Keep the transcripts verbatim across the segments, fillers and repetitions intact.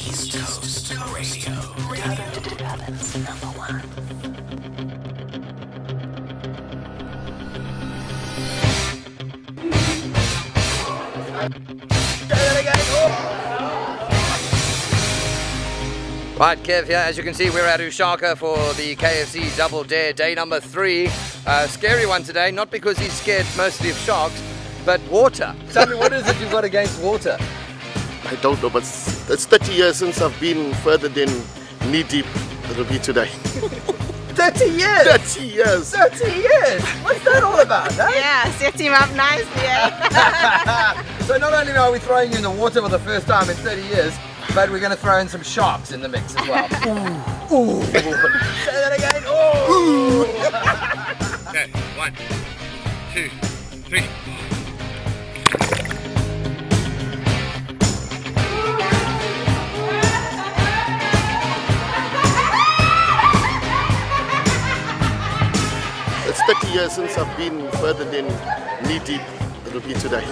East Coast Radio. Durban's number one. Right, Kev here. As you can see, we're at uShaka for the K F C Double Dare, day number three. Uh, scary one today, not because he's scared mostly of sharks, but water. Tell me, what is it you've got against water? I don't know, but it's thirty years since I've been further than knee deep. It'll be today. thirty years? thirty years! thirty years? What's that all about, huh? Yeah, set him up nicely, eh? So not only are we throwing you in the water for the first time in thirty years, but we're going to throw in some sharks in the mix as well. Ooh. Ooh. Say that again. Ooh. Okay, one, two, three. It's thirty years since I've been further than knee deep. It'll be today.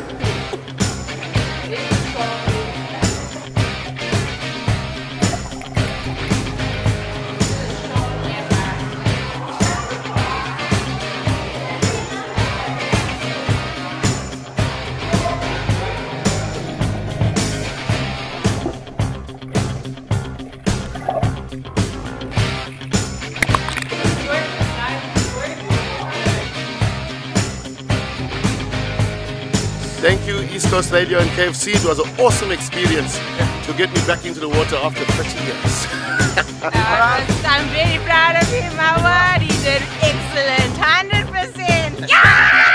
Thank you, East Coast Radio and K F C. It was an awesome experience to get me back into the water after thirty years. uh, I'm very proud of him, my word. He did excellent. one hundred percent. Yeah!